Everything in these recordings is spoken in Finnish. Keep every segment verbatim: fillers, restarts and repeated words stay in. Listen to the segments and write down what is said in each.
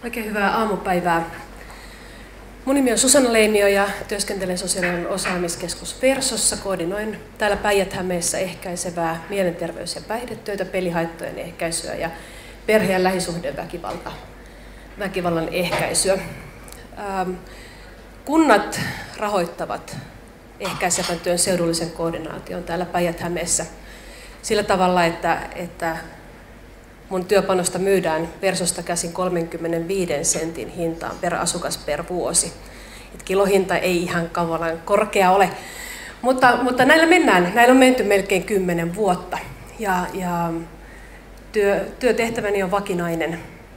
Oikein hyvää aamupäivää. Mun nimi on Susanna Leinio ja työskentelen sosiaalinen osaamiskeskus Versossa. Koordinoin täällä Päijät-Hämeessä ehkäisevää mielenterveys- ja päihdetyötä, pelihaittojen ehkäisyä ja perhe- ja lähisuhdeväkivalta, väkivallan ehkäisyä. Ähm, kunnat rahoittavat ehkäisevän työn seudullisen koordinaation täällä Päijät-Hämeessä sillä tavalla, että, että mun työpanosta myydään Versosta käsin kolmekymmentäviisi sentin hintaan per asukas per vuosi. Et kilohinta ei ihan kauan korkea ole, mutta, mutta näillä mennään. Näillä on menty melkein kymmenen vuotta ja, ja työ, työtehtäväni on vakinainen.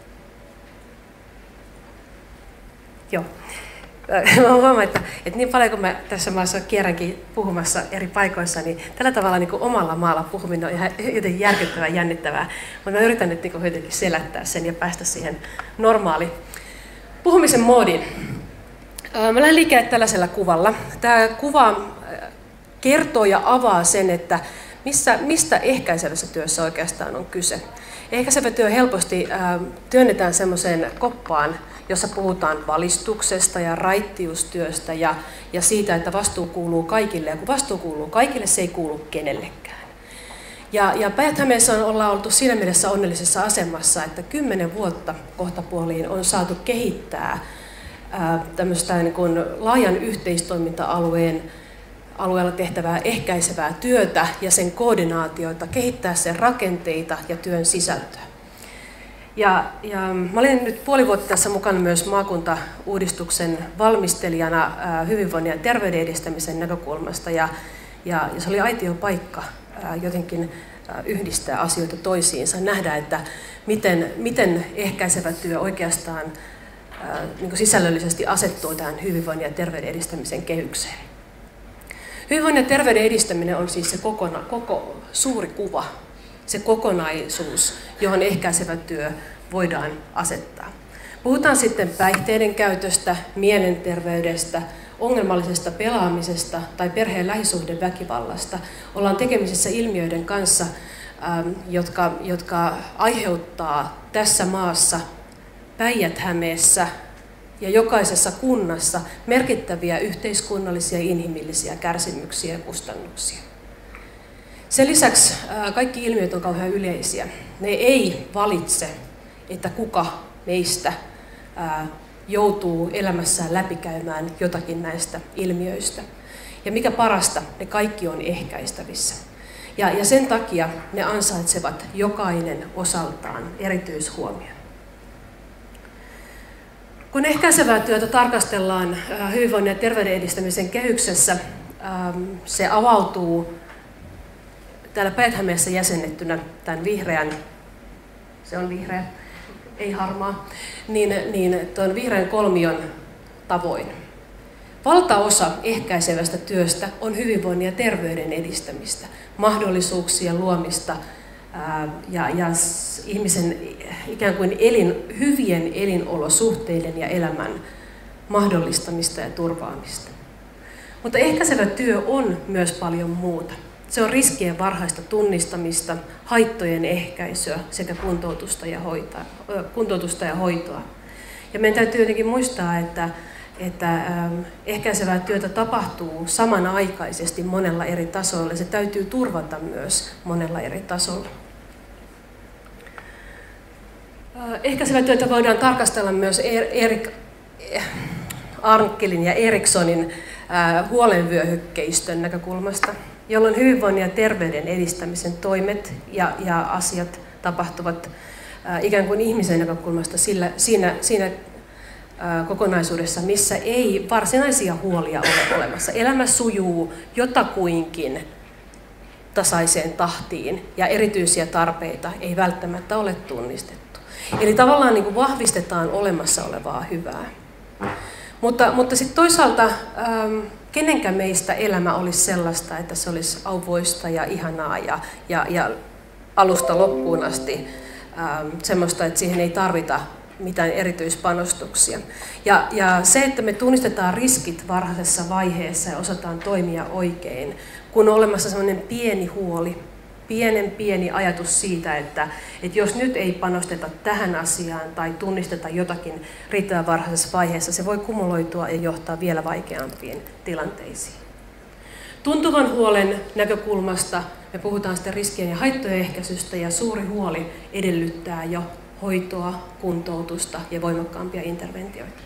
Joo. Mä huomaan, että, että niin paljon kun mä tässä maassa kierränkin puhumassa eri paikoissa, niin tällä tavalla niin kuin omalla maalla puhuminen on ihan jotenkin järkyttävää ja jännittävää. Mutta mä yritän nyt niin kuin jotenkin selättää sen ja päästä siihen normaali puhumisen moodiin. Mä lähden liikkeelle tällaisella kuvalla. Tämä kuva kertoo ja avaa sen, että missä, mistä ehkäisevässä työssä oikeastaan on kyse. Ehkäisevä työ helposti äh, työnnetään semmoiseen koppaan, jossa puhutaan valistuksesta ja raittiustyöstä ja, ja siitä, että vastuu kuuluu kaikille. Ja kun vastuu kuuluu kaikille, se ei kuulu kenellekään. Ja, ja Päijät-Hämeessä on, ollaan oltu siinä mielessä onnellisessa asemassa, että kymmenen vuotta kohtapuoliin on saatu kehittää ää, tämmöistä niin kuin laajan yhteistoiminta-alueen alueella tehtävää ehkäisevää työtä ja sen koordinaatioita, kehittää sen rakenteita ja työn sisältöä. Ja, ja mä olin nyt puoli vuotta tässä mukana myös maakuntauudistuksen valmistelijana ää, hyvinvoinnin ja terveyden edistämisen näkökulmasta. Ja, ja, ja se oli aitio paikka ää, jotenkin ää, yhdistää asioita toisiinsa, nähdä, että miten, miten ehkäisevä työ oikeastaan ää, niin kuin sisällöllisesti asettuu tähän hyvinvoinnin ja terveyden edistämisen kehykseen. Hyvinvoinnin ja terveyden edistäminen on siis se kokona, koko suuri kuva, se kokonaisuus, johon ehkäisevä työ voidaan asettaa. Puhutaan sitten päihteiden käytöstä, mielenterveydestä, ongelmallisesta pelaamisesta tai perheen lähisuhdeväkivallasta. Ollaan tekemisissä ilmiöiden kanssa, jotka, jotka aiheuttaa tässä maassa, Päijät-Hämeessä ja jokaisessa kunnassa merkittäviä yhteiskunnallisia ja inhimillisiä kärsimyksiä ja kustannuksia. Sen lisäksi kaikki ilmiöt on kauhean yleisiä. Ne ei valitse, että kuka meistä joutuu elämässään läpikäymään jotakin näistä ilmiöistä. Ja mikä parasta, ne kaikki on ehkäistävissä. Ja, ja sen takia ne ansaitsevat jokainen osaltaan erityishuomion. Kun ehkäisevää työtä tarkastellaan hyvinvoinnin ja terveyden edistämisen kehyksessä, se avautuu täällä Päijät-Hämeessä jäsennettynä tämän vihreän, se on vihreä, ei harmaa, niin, niin tuon vihreän kolmion tavoin. Valtaosa ehkäisevästä työstä on hyvinvoinnin ja terveyden edistämistä, mahdollisuuksien luomista ää, ja, ja ihmisen ikään kuin elin, hyvien elinolosuhteiden ja elämän mahdollistamista ja turvaamista. Mutta ehkäisevä työ on myös paljon muuta. Se on riskien varhaista tunnistamista, haittojen ehkäisyä sekä kuntoutusta ja, hoita, kuntoutusta ja hoitoa. Ja meidän täytyy jotenkin muistaa, että, että ehkäisevää työtä tapahtuu samanaikaisesti monella eri tasoilla. Se täytyy turvata myös monella eri tasolla. Ehkäisevää työtä voidaan tarkastella myös Erik Arnkelin ja Erikssonin huolenvyöhykkeistön näkökulmasta, jolloin hyvinvoinnin ja terveyden edistämisen toimet ja, ja asiat tapahtuvat ää, ikään kuin ihmisen näkökulmasta sillä, siinä, siinä ää, kokonaisuudessa, missä ei varsinaisia huolia ole olemassa. Elämä sujuu jotakuinkin tasaiseen tahtiin ja erityisiä tarpeita ei välttämättä ole tunnistettu. Eli tavallaan niin kuin vahvistetaan olemassa olevaa hyvää. Mutta, mutta sitten toisaalta ähm, kenenkään meistä elämä olisi sellaista, että se olisi auvoista ja ihanaa ja, ja, ja alusta loppuun asti ähm, semmoista, että siihen ei tarvita mitään erityispanostuksia. Ja, ja se, että me tunnistetaan riskit varhaisessa vaiheessa ja osataan toimia oikein, kun on olemassa semmoinen pieni huoli, pienen pieni ajatus siitä, että, että jos nyt ei panosteta tähän asiaan tai tunnisteta jotakin riittävän varhaisessa vaiheessa, se voi kumuloitua ja johtaa vielä vaikeampiin tilanteisiin. Tuntuvan huolen näkökulmasta me puhutaan sitten riskien ja haittojen ehkäisystä, ja suuri huoli edellyttää jo hoitoa, kuntoutusta ja voimakkaampia interventioita.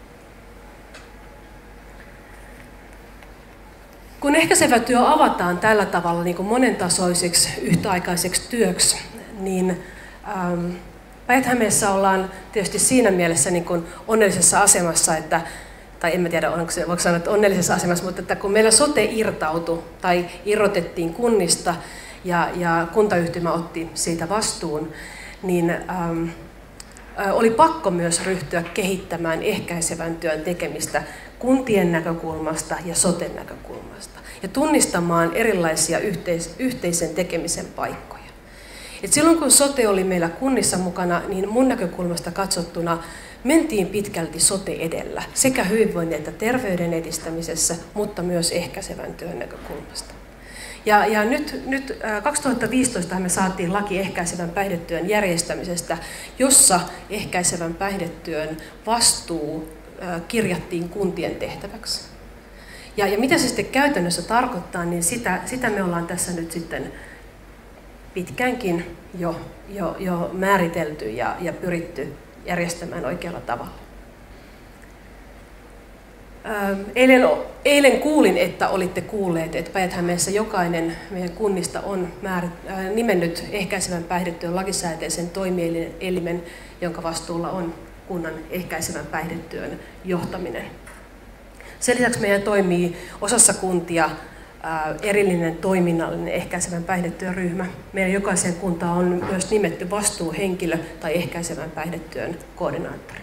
Kun ehkäisevä työ avataan tällä tavalla niin kuin monentasoiseksi yhtäaikaiseksi työksi, niin ähm, Päijät-Hämeessä ollaan tietysti siinä mielessä niin kuin onnellisessa asemassa, että, tai en tiedä, onko se, voiko sanoa, että onnellisessa asemassa, mutta että kun meillä sote irtautui tai irrotettiin kunnista ja, ja kuntayhtymä otti siitä vastuun, niin ähm, oli pakko myös ryhtyä kehittämään ehkäisevän työn tekemistä kuntien näkökulmasta ja soten näkökulmasta ja tunnistamaan erilaisia yhteis- yhteisen tekemisen paikkoja. Et silloin kun sote oli meillä kunnissa mukana, niin mun näkökulmasta katsottuna mentiin pitkälti sote edellä sekä hyvinvoinnin että terveyden edistämisessä, mutta myös ehkäisevän työn näkökulmasta. Ja, ja nyt, nyt kaksituhattaviisitoista me saatiin laki ehkäisevän päihdetyön järjestämisestä, jossa ehkäisevän päihdetyön vastuu kirjattiin kuntien tehtäväksi. Ja, ja mitä se sitten käytännössä tarkoittaa, niin sitä, sitä me ollaan tässä nyt sitten pitkäänkin jo, jo, jo määritelty ja, ja pyritty järjestämään oikealla tavalla. Eilen, eilen kuulin, että olitte kuulleet, että Päijät-Hämeessä jokainen meidän kunnista on määrit, äh, nimennyt ehkäisevän päihdetyön lakisääteisen toimielimen, jonka vastuulla on kunnan ehkäisevän päihdetyön johtaminen. Sen lisäksi meidän toimii osassa kuntia äh, erillinen toiminnallinen ehkäisevän päihdetyön ryhmä. Meidän jokaiseen kuntaan on myös nimetty vastuuhenkilö tai ehkäisevän päihdetyön koordinaattori.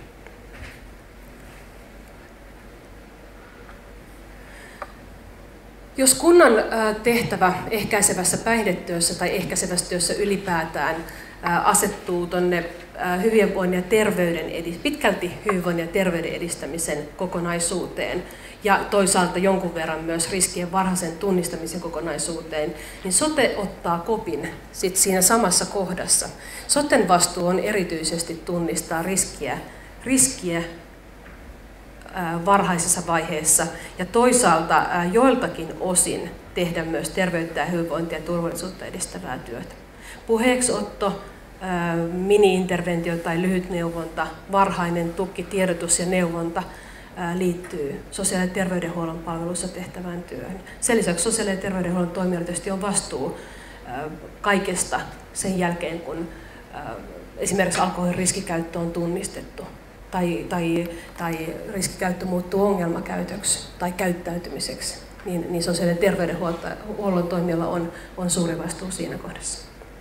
Jos kunnan tehtävä ehkäisevässä päihdetyössä tai ehkäisevässä työssä ylipäätään asettuu tuonne hyvinvoinnin ja terveyden edist- pitkälti hyvinvoinnin ja terveyden edistämisen kokonaisuuteen ja toisaalta jonkun verran myös riskien varhaisen tunnistamisen kokonaisuuteen, niin sote ottaa kopin sit siinä samassa kohdassa. Soten vastuu on erityisesti tunnistaa riskiä, riskiä varhaisessa vaiheessa ja toisaalta joiltakin osin tehdä myös terveyttä ja hyvinvointia ja turvallisuutta edistävää työtä. Puheeksiotto, mini-interventio tai lyhytneuvonta, varhainen tuki, tiedotus ja neuvonta liittyy sosiaali- ja terveydenhuollon palveluissa tehtävään työhön. Sen lisäksi sosiaali- ja terveydenhuollon toimijoilla tietysti on vastuu kaikesta sen jälkeen, kun esimerkiksi alkoholin riskikäyttö on tunnistettu. Tai, tai, tai riskikäyttö muuttuu ongelmakäytöksi tai käyttäytymiseksi, niin, niin sosiaali- ja terveydenhuollon toimijoilla on, on suuri vastuu siinä kohdassa.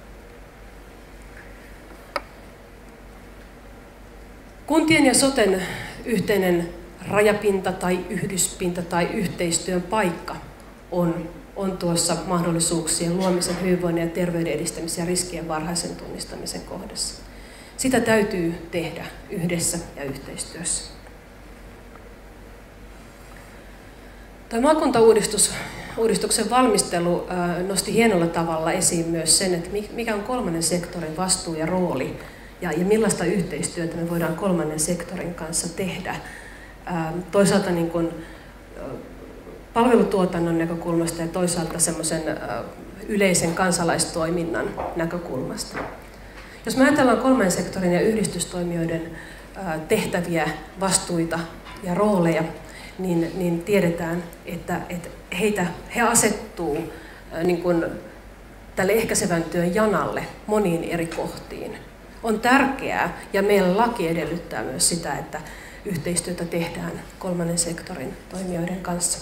Kuntien ja soten yhteinen rajapinta tai yhdyspinta tai yhteistyön paikka on, on tuossa mahdollisuuksien luomisen, hyvinvoinnin ja terveyden edistämisen ja riskien varhaisen tunnistamisen kohdassa. Sitä täytyy tehdä yhdessä ja yhteistyössä. Tuo maakuntauudistuksen valmistelu nosti hienolla tavalla esiin myös sen, että mikä on kolmannen sektorin vastuu ja rooli ja, ja millaista yhteistyötä me voidaan kolmannen sektorin kanssa tehdä. Toisaalta niin kuin palvelutuotannon näkökulmasta ja toisaalta semmoisen yleisen kansalaistoiminnan näkökulmasta. Jos me ajatellaan kolmannen sektorin ja yhdistystoimijoiden tehtäviä, vastuita ja rooleja, niin, niin tiedetään, että, että heitä, he asettuu niin kuin tälle ehkäisevän työn janalle moniin eri kohtiin. On tärkeää, ja meidän laki edellyttää myös sitä, että yhteistyötä tehdään kolmannen sektorin toimijoiden kanssa.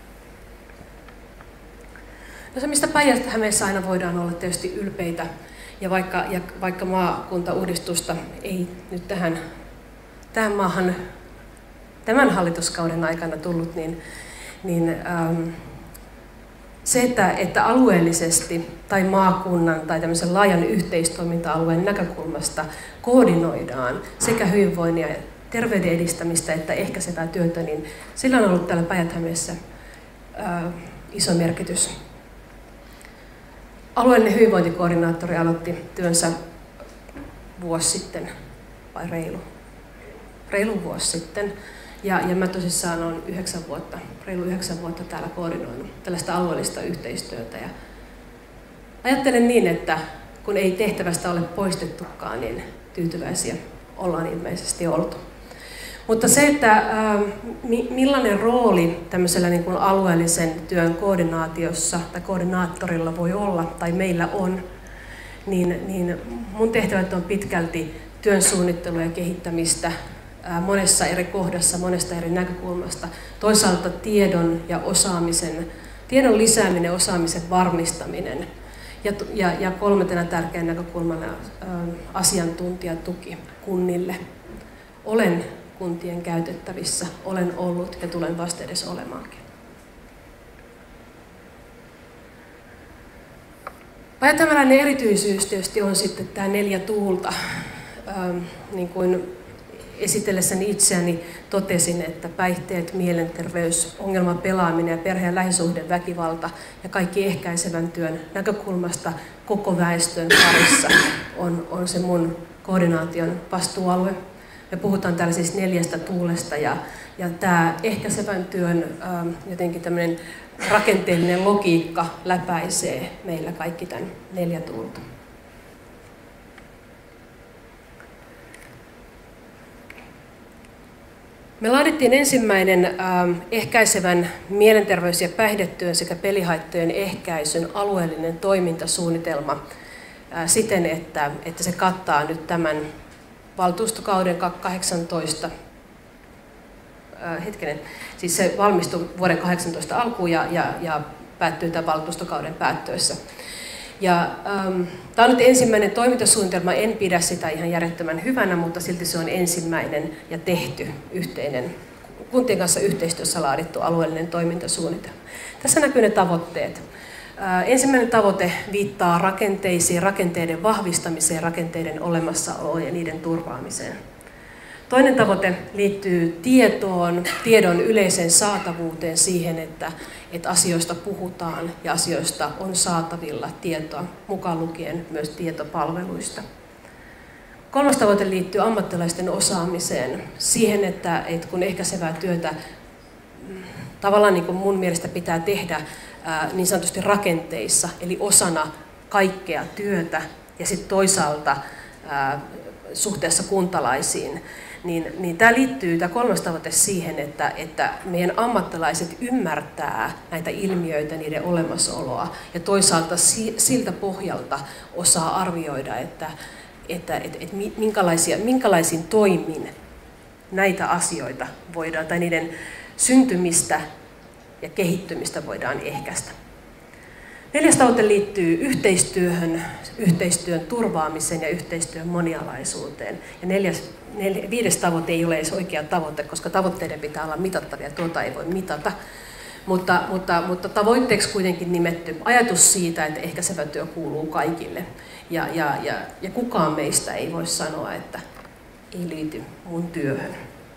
No se, mistä Päijät-Hämeessä aina voidaan olla tietysti ylpeitä, ja vaikka, ja vaikka maakuntauudistusta ei nyt tähän, tähän maahan tämän hallituskauden aikana tullut, niin, niin ähm, se, että, että alueellisesti tai maakunnan tai tämmöisen laajan yhteistoiminta-alueen näkökulmasta koordinoidaan sekä hyvinvoinnin ja terveyden edistämistä että ehkäisevää työtä, niin sillä on ollut täällä Päijät-Hämeessä äh, iso merkitys. Alueellinen hyvinvointikoordinaattori aloitti työnsä vuosi sitten, vai reilu? Reilu vuosi sitten. Ja, ja mä tosissaan olen yhdeksän vuotta, reilu yhdeksän vuotta täällä koordinoinut tällaista alueellista yhteistyötä. Ja ajattelen niin, että kun ei tehtävästä ole poistettukaan, niin tyytyväisiä ollaan ilmeisesti oltu. Mutta se, että äh, millainen rooli tämmöisellä niin kuin alueellisen työn koordinaatiossa tai koordinaattorilla voi olla tai meillä on, niin, niin mun tehtävät on pitkälti työn suunnittelua ja kehittämistä äh, monessa eri kohdassa, monesta eri näkökulmasta. Toisaalta tiedon ja osaamisen, tiedon lisääminen, osaamisen varmistaminen ja, ja, ja kolmantena tärkeänä näkökulmana äh, asiantuntijatuki kunnille. Olen kuntien käytettävissä, olen ollut ja tulen vastedes olemaankin. Tällainen erityisyys tietysti on sitten tämä neljä tuulta. Ähm, niin kuin esitellessäni itseäni totesin, että päihteet, mielenterveys, ongelma, pelaaminen ja perhe- ja lähisuhdeväkivalta ja kaikki ehkäisevän työn näkökulmasta koko väestön parissa on, on se mun koordinaation vastuualue. Me puhutaan tällaisista neljästä tuulesta ja, ja tämä ehkäisevän työn ähm, jotenkin tämmöinen rakenteellinen logiikka läpäisee meillä kaikki tämän neljä tuulta. Me laadittiin ensimmäinen ähm, ehkäisevän mielenterveys- ja päihdetyön sekä pelihaittojen ehkäisyn alueellinen toimintasuunnitelma äh, siten, että, että se kattaa nyt tämän valtuustokauden kahdeksantoista, äh, hetkinen, siis se valmistui vuoden kahdeksantoista alkuun ja, ja, ja päättyy tämän valtuustokauden päättyessä. Ja, ähm, tämä on nyt ensimmäinen toimintasuunnitelma, en pidä sitä ihan järjettömän hyvänä, mutta silti se on ensimmäinen ja tehty yhteinen, kuntien kanssa yhteistyössä laadittu alueellinen toimintasuunnitelma. Tässä näkyy ne tavoitteet. Ensimmäinen tavoite viittaa rakenteisiin, rakenteiden vahvistamiseen, rakenteiden olemassaoloon ja niiden turvaamiseen. Toinen tavoite liittyy tietoon, tiedon yleiseen saatavuuteen siihen, että, että asioista puhutaan ja asioista on saatavilla tietoa, mukaan lukien myös tietopalveluista. Kolmas tavoite liittyy ammattilaisten osaamiseen, siihen, että, että kun ehkäisevää työtä tavallaan niin kuin mun mielestä pitää tehdä niin sanotusti rakenteissa, eli osana kaikkea työtä ja sitten toisaalta ää, suhteessa kuntalaisiin, niin, niin tämä liittyy, tämä kolmas tavoite siihen, että, että meidän ammattilaiset ymmärtää näitä ilmiöitä, niiden olemassaoloa ja toisaalta si, siltä pohjalta osaa arvioida, että, että, että, että minkälaisia, minkälaisin toimin näitä asioita voidaan, tai niiden syntymistä ja kehittymistä voidaan ehkäistä. Neljäs tavoite liittyy yhteistyöhön, yhteistyön turvaamiseen ja yhteistyön monialaisuuteen. Ja neljäs, neljä, viides tavoite ei ole edes oikea tavoite, koska tavoitteiden pitää olla mitattavia, tuota ei voi mitata. Mutta, mutta, mutta tavoitteeksi kuitenkin nimetty ajatus siitä, että ehkäisevä työ kuuluu kaikille. Ja, ja, ja, ja kukaan meistä ei voi sanoa, että ei liity mun työhön.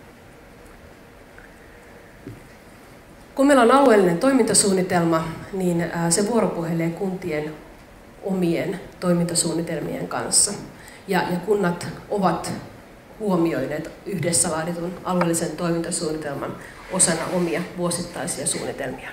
Kun meillä on alueellinen toimintasuunnitelma, niin se vuoropuhelee kuntien omien toimintasuunnitelmien kanssa. Ja, ja kunnat ovat huomioineet yhdessä laaditun alueellisen toimintasuunnitelman osana omia vuosittaisia suunnitelmia.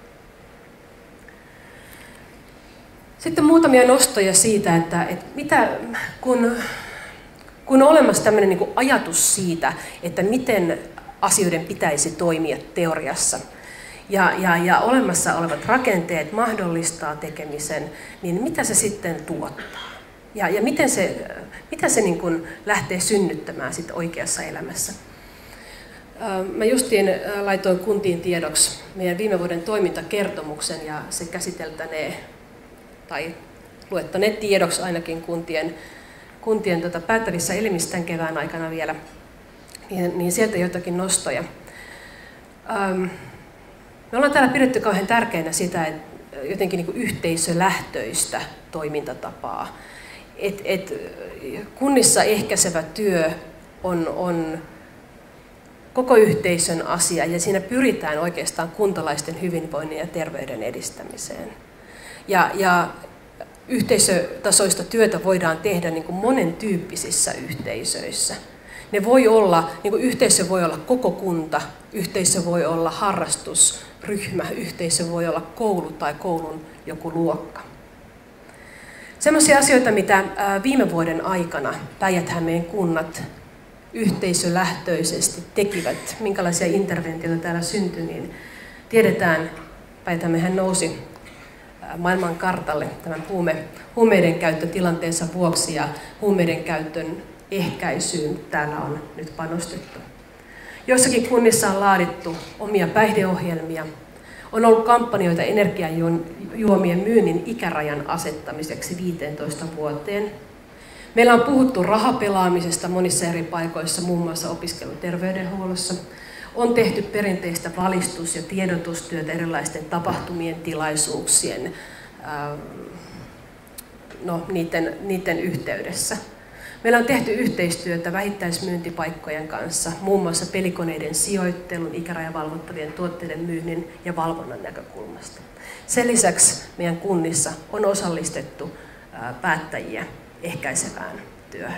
Sitten muutamia nostoja siitä, että, että mitä, kun, kun on olemassa tämmöinen niin kuin ajatus siitä, että miten asioiden pitäisi toimia teoriassa, Ja, ja, ja olemassa olevat rakenteet mahdollistaa tekemisen, niin mitä se sitten tuottaa? Ja, ja miten se, mitä se niin kuin lähtee synnyttämään sit oikeassa elämässä? Mä justiin laitoin kuntiin tiedoksi meidän viime vuoden toimintakertomuksen ja se käsiteltänee, tai luettanee tiedoksi ainakin kuntien, kuntien tota, päättävissä elimissä tämän kevään aikana vielä, niin, niin sieltä jotakin nostoja. Ähm, Me ollaan täällä pidetty kauhean tärkeänä sitä, että jotenkin niin kuin yhteisölähtöistä toimintatapaa. Et, et kunnissa ehkäisevä työ on, on koko yhteisön asia ja siinä pyritään oikeastaan kuntalaisten hyvinvoinnin ja terveyden edistämiseen. Ja, ja yhteisötasoista työtä voidaan tehdä niin kuin monen tyyppisissä yhteisöissä. Ne voi olla, niin kuin yhteisö voi olla koko kunta, yhteisö voi olla harrastusryhmä, yhteisö voi olla koulu tai koulun joku luokka. Sellaisia asioita, mitä viime vuoden aikana Päijät-Hämeen kunnat yhteisölähtöisesti tekivät, minkälaisia interventioita täällä syntyi, niin tiedetään, Päijät-Hämehän nousi maailman kartalle tämän huume, huumeiden käyttötilanteensa vuoksi ja huumeiden käytön ehkäisyyn täällä on nyt panostettu. Joissakin kunnissa on laadittu omia päihdeohjelmia. On ollut kampanjoita energiajuomien myynnin ikärajan asettamiseksi viiteentoista vuoteen. Meillä on puhuttu rahapelaamisesta monissa eri paikoissa, muun muassa opiskeluterveydenhuollossa. On tehty perinteistä valistus- ja tiedotustyötä erilaisten tapahtumien, tilaisuuksien, no, niiden, niiden yhteydessä. Meillä on tehty yhteistyötä vähittäismyyntipaikkojen kanssa, muun muassa pelikoneiden sijoittelun, ikärajavalvottavien tuotteiden myynnin ja valvonnan näkökulmasta. Sen lisäksi meidän kunnissa on osallistettu päättäjiä ehkäisevään työhön.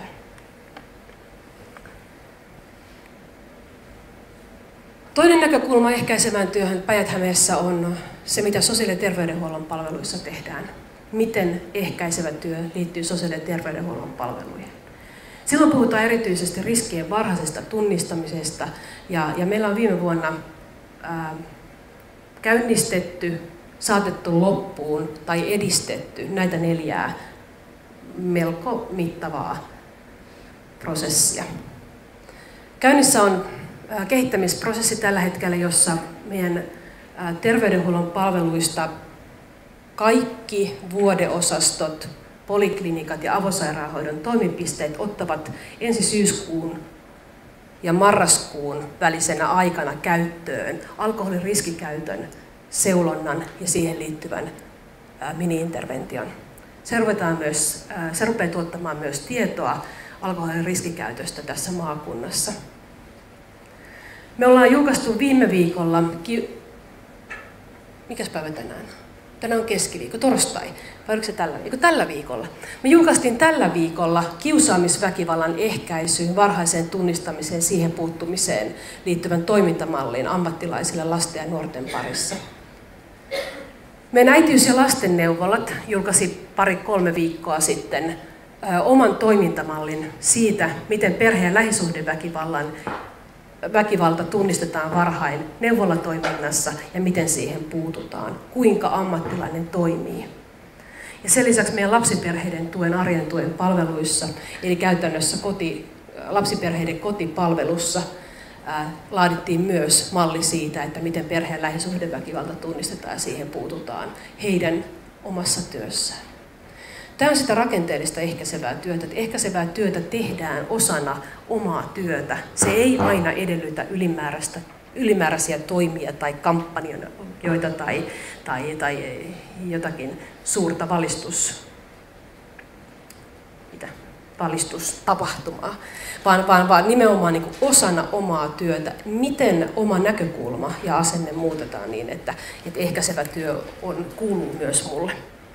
Toinen näkökulma ehkäisevään työhön Päijät-Hämeessä on se, mitä sosiaali- ja terveydenhuollon palveluissa tehdään. Miten ehkäisevä työ liittyy sosiaali- ja terveydenhuollon palveluihin. Silloin puhutaan erityisesti riskien varhaisesta tunnistamisesta, ja, ja meillä on viime vuonna ää, käynnistetty, saatettu loppuun tai edistetty näitä neljää melko mittavaa prosessia. Käynnissä on ää, kehittämisprosessi tällä hetkellä, jossa meidän ää, terveydenhuollon palveluista kaikki vuodeosastot, poliklinikat ja avosairaanhoidon toimipisteet ottavat ensi syyskuun ja marraskuun välisenä aikana käyttöön alkoholin riskikäytön seulonnan ja siihen liittyvän mini-intervention. Se, myös, se rupeaa tuottamaan myös tietoa alkoholin riskikäytöstä tässä maakunnassa. Me ollaan julkaistu viime viikolla, mikäs päivä tänään? Tänään on keskiviikko, torstai, vai oliko se tällä viikolla? Tällä viikolla. Me julkaistiin tällä viikolla kiusaamisväkivallan ehkäisyyn, varhaiseen tunnistamiseen, siihen puuttumiseen liittyvän toimintamallin ammattilaisille lasten ja nuorten parissa. Meidän äitiys- ja lastenneuvolat julkaisi pari-kolme viikkoa sitten ö, oman toimintamallin siitä, miten perhe- ja lähisuhdeväkivallan väkivalta tunnistetaan varhain neuvolatoiminnassa ja miten siihen puututaan, kuinka ammattilainen toimii. Ja sen lisäksi meidän lapsiperheiden tuen, arjen tuen palveluissa, eli käytännössä koti, lapsiperheiden kotipalvelussa, ää, laadittiin myös malli siitä, että miten perhe- ja lähisuhdeväkivalta tunnistetaan ja siihen puututaan heidän omassa työssään. Tämä on sitä rakenteellista ehkäisevää työtä. Että ehkäisevää työtä tehdään osana omaa työtä. Se ei aina edellytä ylimääräistä, ylimääräisiä toimia tai kampanjoita tai, tai, tai jotakin suurta valistus, mitä? valistustapahtumaa, vaan, vaan, vaan nimenomaan niin kuin osana omaa työtä, miten oma näkökulma ja asenne muutetaan niin, että, että ehkäisevä työ on, kuuluu myös mulle.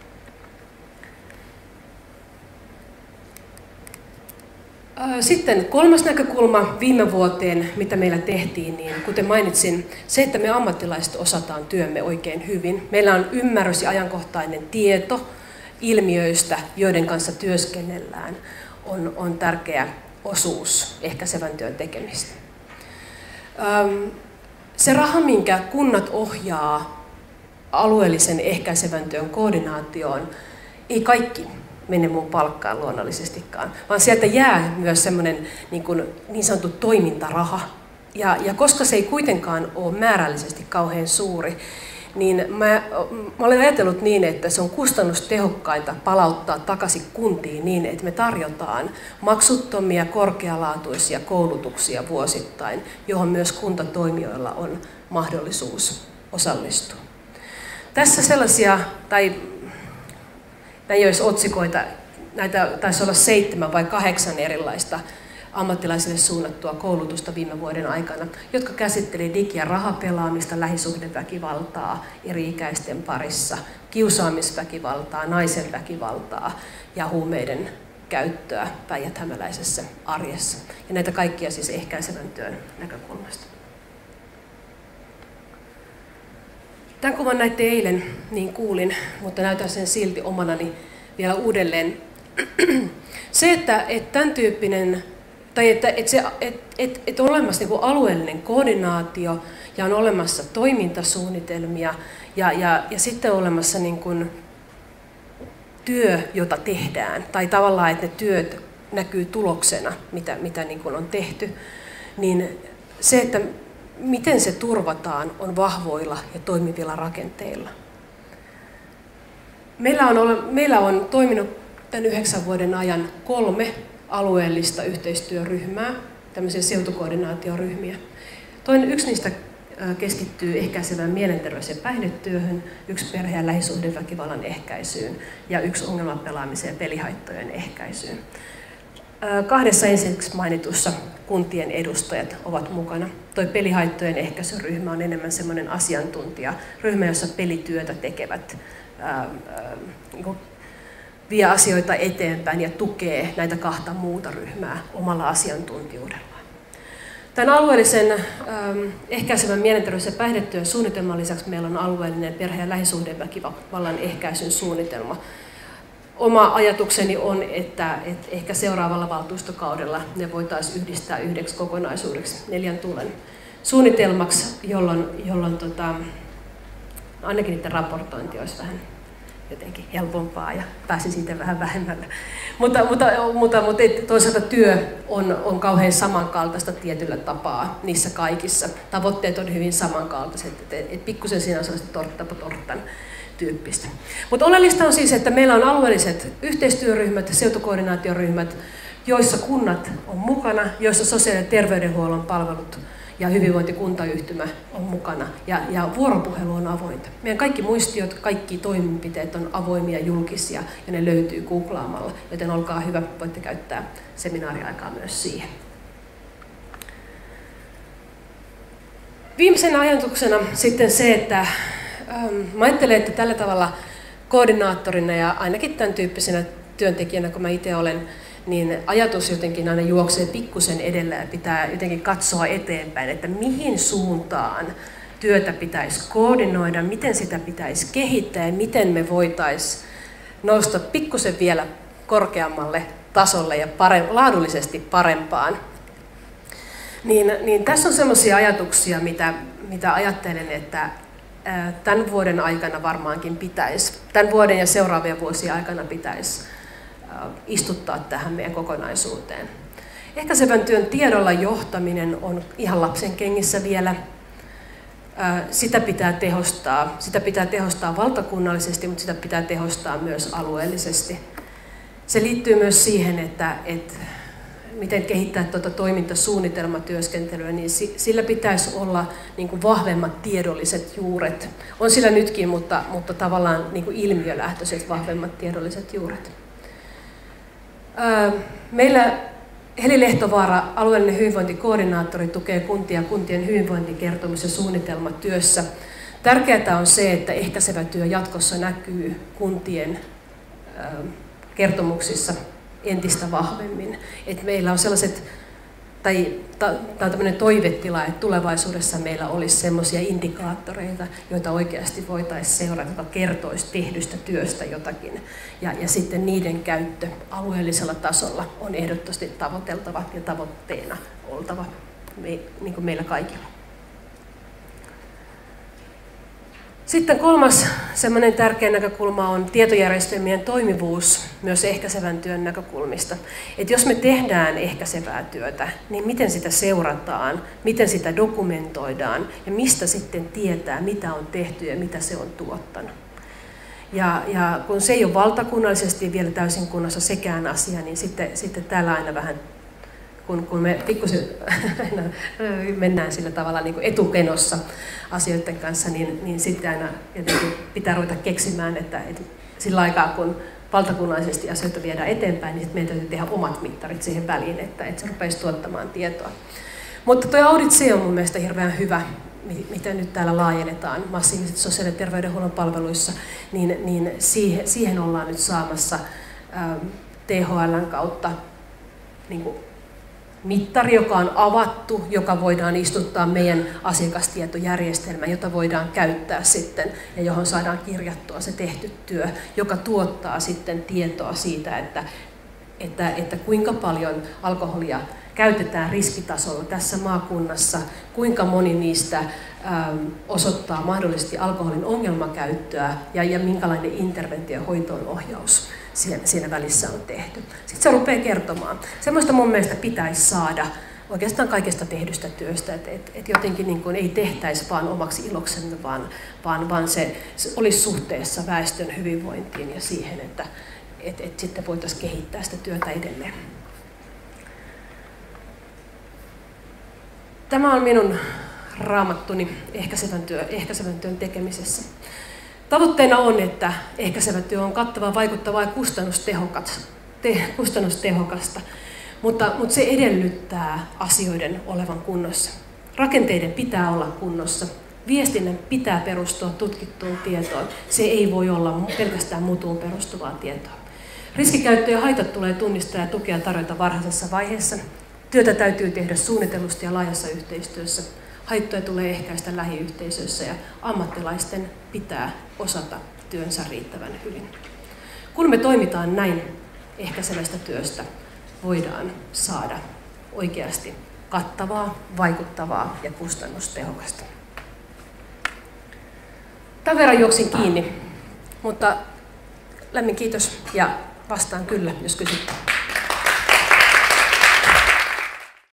Sitten kolmas näkökulma viime vuoteen, mitä meillä tehtiin, niin kuten mainitsin, se, että me ammattilaiset osataan työmme oikein hyvin. Meillä on ymmärrys ja ajankohtainen tieto ilmiöistä, joiden kanssa työskennellään, on, on tärkeä osuus ehkäisevän työn tekemistä. Se raha, minkä kunnat ohjaa alueellisen ehkäisevän työn koordinaatioon, ei kaikki mene mun palkkaan luonnollisestikaan, vaan sieltä jää myös semmoinen niin, kuin, niin sanottu toimintaraha. Ja, ja koska se ei kuitenkaan ole määrällisesti kauhean suuri, niin mä, mä olen ajatellut niin, että se on kustannustehokkainta palauttaa takaisin kuntiin niin, että me tarjotaan maksuttomia, korkealaatuisia koulutuksia vuosittain, johon myös kuntatoimijoilla on mahdollisuus osallistua. Tässä sellaisia, tai näin jos otsikoita, näitä taisi olla seitsemän vai kahdeksan erilaista ammattilaisille suunnattua koulutusta viime vuoden aikana, jotka käsitteli digi- ja rahapelaamista, lähisuhdeväkivaltaa eri-ikäisten parissa, kiusaamisväkivaltaa, naisen väkivaltaa ja huumeiden käyttöä päijät-hämäläisessä arjessa. Ja näitä kaikkia siis ehkäisevän työn näkökulmasta. Tämän kuvan näitte eilen, niin kuulin, mutta näytän sen silti omanani vielä uudelleen. Se, että, että tämän tyyppinen, tai että, että, se, että, että, että on olemassa niin kuin alueellinen koordinaatio ja on olemassa toimintasuunnitelmia ja, ja, ja sitten on olemassa niin kuin työ, jota tehdään, tai tavallaan, että ne työt näkyy tuloksena, mitä, mitä niin kuin on tehty, niin se, että miten se turvataan, on vahvoilla ja toimivilla rakenteilla. Meillä on, meillä on toiminut tämän yhdeksän vuoden ajan kolme alueellista yhteistyöryhmää, tämmöisiä seutukoordinaatioryhmiä. Toinen, yksi niistä keskittyy ehkäisevään mielenterveys- ja päihdetyöhön, yksi perhe- ja lähisuhdeväkivallan ehkäisyyn ja yksi ongelmapelaamisen ja pelihaittojen ehkäisyyn. Kahdessa ensiksi mainitussa kuntien edustajat ovat mukana. Tuo pelihaittojen ehkäisyryhmä on enemmän semmoinen asiantuntijaryhmä, jossa pelityötä tekevät ää, ää, niin vie asioita eteenpäin ja tukee näitä kahta muuta ryhmää omalla asiantuntijuudellaan. Tämän alueellisen ähm, ehkäisevän mielenterveys- ja päihdetyön suunnitelman lisäksi meillä on alueellinen perhe- ja lähisuhdeväkivallan ehkäisyn suunnitelma. Oma ajatukseni on, että, että ehkä seuraavalla valtuustokaudella ne voitaisiin yhdistää yhdeksi kokonaisuudeksi neljän tulen suunnitelmaksi, jolloin, jolloin tota, ainakin niiden raportointi olisi vähän jotenkin helpompaa ja pääsin siitä vähän vähemmällä. Mutta, mutta, mutta, mutta toisaalta työ on, on kauhean samankaltaista tietyllä tapaa niissä kaikissa. Tavoitteet on hyvin samankaltaiset, että et, et pikkusen siinä on sellaista tortta po torttan tyyppistä. Mutta oleellista on siis, että meillä on alueelliset yhteistyöryhmät ja seutukoordinaatioryhmät, joissa kunnat on mukana, joissa sosiaali- ja terveydenhuollon palvelut ja hyvinvointikuntayhtymä on mukana ja, ja vuoropuhelu on avointa. Meidän kaikki muistiot, kaikki toimenpiteet on avoimia, julkisia ja ne löytyy googlaamalla, joten olkaa hyvä, voitte käyttää seminaariaikaa myös siihen. Viimeisenä ajatuksena sitten se, että ähm, mä ajattelen, että tällä tavalla koordinaattorina ja ainakin tämän tyyppisenä työntekijänä, kun mä itse olen, niin ajatus jotenkin aina juoksee pikkusen edellä ja pitää jotenkin katsoa eteenpäin, että mihin suuntaan työtä pitäisi koordinoida, miten sitä pitäisi kehittää ja miten me voitaisiin nousta pikkusen vielä korkeammalle tasolle ja pare- laadullisesti parempaan. Niin, niin tässä on sellaisia ajatuksia, mitä, mitä ajattelen, että tämän vuoden aikana varmaankin pitäisi, tämän vuoden ja seuraavien vuosien aikana pitäisi istuttaa tähän meidän kokonaisuuteen. Ehkäisevän työn tiedolla johtaminen on ihan lapsen kengissä vielä. Sitä pitää tehostaa. Sitä pitää tehostaa valtakunnallisesti, mutta sitä pitää tehostaa myös alueellisesti. Se liittyy myös siihen, että, että miten kehittää tuota toimintasuunnitelmatyöskentelyä, niin sillä pitäisi olla niin kuin vahvemmat tiedolliset juuret. On sillä nytkin, mutta, mutta tavallaan niin kuin ilmiölähtöiset vahvemmat tiedolliset juuret. Meillä Heli Lehtovaara, alueellinen hyvinvointikoordinaattori, tukee kuntia kuntien hyvinvointikertomus- ja suunnitelmatyössä. Tärkeää on se, että ehkäisevä työ jatkossa näkyy kuntien kertomuksissa entistä vahvemmin. Että meillä on sellaiset, tai tämä on tämmöinen toivetila, että tulevaisuudessa meillä olisi sellaisia indikaattoreita, joita oikeasti voitaisiin seurata, jotka kertoisi tehdystä työstä jotakin. Ja, ja sitten niiden käyttö alueellisella tasolla on ehdottomasti tavoiteltava ja tavoitteena oltava me, niin kuin meillä kaikilla. Sitten kolmas semmoinen tärkeä näkökulma on tietojärjestelmien toimivuus myös ehkäisevän työn näkökulmista. Et jos me tehdään ehkäisevää työtä, niin miten sitä seurataan, miten sitä dokumentoidaan ja mistä sitten tietää, mitä on tehty ja mitä se on tuottanut. Ja, ja kun se ei ole valtakunnallisesti vielä täysin kunnossa sekään asia, niin sitten, sitten täällä aina vähän, kun, kun me pikkusen mennään sillä tavalla niin kuin etukenossa asioiden kanssa, niin, niin sitten aina jotenkin pitää ruveta keksimään, että, että sillä aikaa kun valtakunnallisesti asioita viedään eteenpäin, niin sitten meidän täytyy tehdä omat mittarit siihen väliin, että, että se rupeisi tuottamaan tietoa. Mutta tuo Audit C on mun mielestä hirveän hyvä, mitä nyt täällä laajennetaan massiivisesti sosiaali- ja terveydenhuollon palveluissa, niin, niin siihen, siihen ollaan nyt saamassa ää, T H L:n kautta niin kuin mittari, joka on avattu, joka voidaan istuttaa meidän asiakastietojärjestelmään, jota voidaan käyttää sitten ja johon saadaan kirjattua se tehty työ, joka tuottaa sitten tietoa siitä, että, että, että kuinka paljon alkoholia käytetään riskitasolla tässä maakunnassa, kuinka moni niistä ähm, osoittaa mahdollisesti alkoholin ongelmakäyttöä ja, ja minkälainen interventio ja hoitoon ohjaus siinä, siinä välissä on tehty. Sitten se rupeaa kertomaan. Semmoista mun mielestä pitäisi saada oikeastaan kaikesta tehdystä työstä, että et, et jotenkin niin kuin ei tehtäisi vaan omaksi iloksemme, vaan, vaan, vaan se, se olisi suhteessa väestön hyvinvointiin ja siihen, että et, et sitten voitaisiin kehittää sitä työtä edelleen. Tämä on minun raamattuni ehkäisevän, työ, ehkäisevän työn tekemisessä. Tavoitteena on, että ehkäisevä työ on kattava, vaikuttavaa ja kustannustehokasta, mutta, mutta se edellyttää asioiden olevan kunnossa. Rakenteiden pitää olla kunnossa. Viestinnän pitää perustua tutkittuun tietoon. Se ei voi olla pelkästään mutuun perustuvaa tietoa. Riskikäyttö ja haitat tulee tunnistaa ja tukea tarjota varhaisessa vaiheessa. Työtä täytyy tehdä suunnitellusti ja laajassa yhteistyössä. Haittoja tulee ehkäistä lähiyhteisöissä ja ammattilaisten pitää osata työnsä riittävän hyvin. Kun me toimitaan näin ehkäisevästä työstä, voidaan saada oikeasti kattavaa, vaikuttavaa ja kustannustehokasta. Tämän verran juoksin kiinni, mutta lämmin kiitos ja vastaan kyllä, jos kysytte.